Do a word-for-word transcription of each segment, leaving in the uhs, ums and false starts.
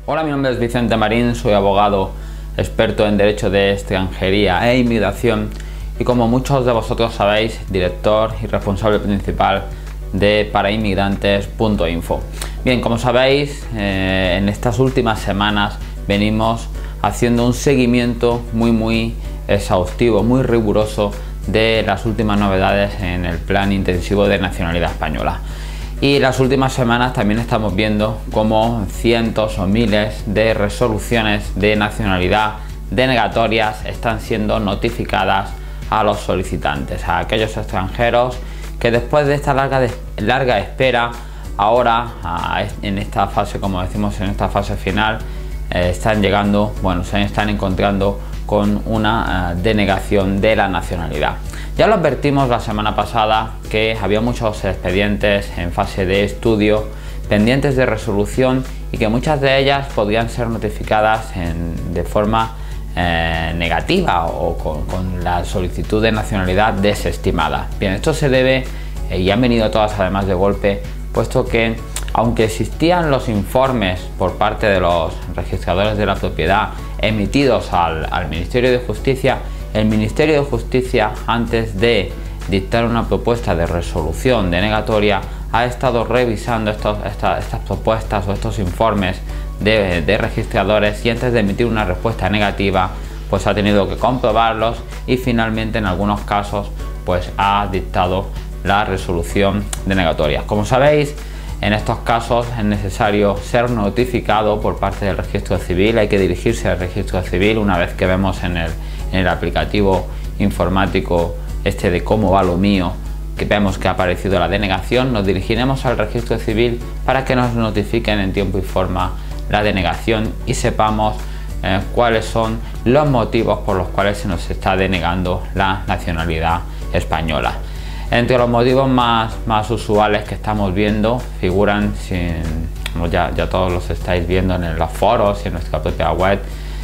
Hola, mi nombre es Vicente Marín, soy abogado experto en Derecho de Extranjería e Inmigración y, como muchos de vosotros sabéis, director y responsable principal de parainmigrantes punto info. Bien, como sabéis, eh, en estas últimas semanas venimos haciendo un seguimiento muy muy exhaustivo, muy riguroso de las últimas novedades en el plan intensivo de nacionalidad española. Y las últimas semanas también estamos viendo cómo cientos o miles de resoluciones de nacionalidad denegatorias están siendo notificadas a los solicitantes, a aquellos extranjeros que después de esta larga, de, larga espera, ahora a, en esta fase, como decimos, en esta fase final, eh, están llegando, bueno, se están encontrando con una uh, denegación de la nacionalidad. Ya lo advertimos la semana pasada que había muchos expedientes en fase de estudio pendientes de resolución y que muchas de ellas podrían ser notificadas en, de forma eh, negativa o con, con la solicitud de nacionalidad desestimada. Bien, esto se debe, eh, y han venido todas además de golpe, puesto que aunque existían los informes por parte de los registradores de la propiedad emitidos al, al Ministerio de Justicia, el Ministerio de Justicia, antes de dictar una propuesta de resolución denegatoria, ha estado revisando estos, esta, estas propuestas o estos informes de, de registradores, y antes de emitir una respuesta negativa, pues ha tenido que comprobarlos y finalmente en algunos casos pues ha dictado la resolución denegatoria. Como sabéis, en estos casos es necesario ser notificado por parte del registro civil. Hay que dirigirse al registro civil una vez que vemos en el, en el aplicativo informático este de cómo va lo mío, que vemos que ha aparecido la denegación. Nos dirigiremos al registro civil para que nos notifiquen en tiempo y forma la denegación y sepamos eh, cuáles son los motivos por los cuales se nos está denegando la nacionalidad española. Entre los motivos más, más usuales que estamos viendo figuran, sin, ya, ya todos los estáis viendo en los foros y en nuestra propia web,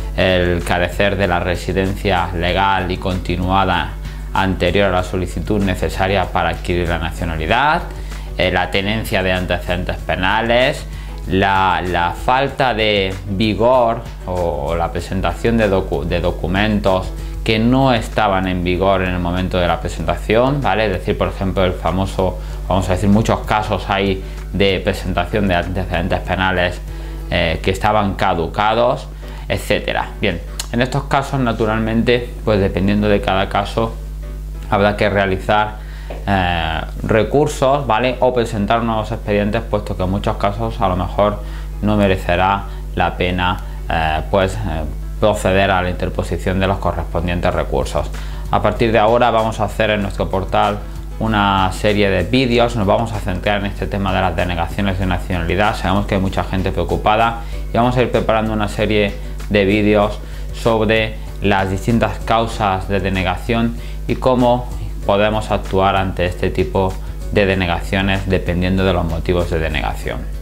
el carecer de la residencia legal y continuada anterior a la solicitud necesaria para adquirir la nacionalidad, eh, la tenencia de antecedentes penales, la, la falta de vigor o la presentación de, docu de documentos que no estaban en vigor en el momento de la presentación, ¿vale? Es decir, por ejemplo, el famoso, vamos a decir, muchos casos hay de presentación de antecedentes penales eh, que estaban caducados, etcétera. Bien, en estos casos, naturalmente, pues dependiendo de cada caso, habrá que realizar eh, recursos, ¿vale? O presentar nuevos expedientes, puesto que en muchos casos a lo mejor no merecerá la pena, eh, pues, eh, proceder a la interposición de los correspondientes recursos. A partir de ahora vamos a hacer en nuestro portal una serie de vídeos, nos vamos a centrar en este tema de las denegaciones de nacionalidad. Sabemos que hay mucha gente preocupada y vamos a ir preparando una serie de vídeos sobre las distintas causas de denegación y cómo podemos actuar ante este tipo de denegaciones dependiendo de los motivos de denegación.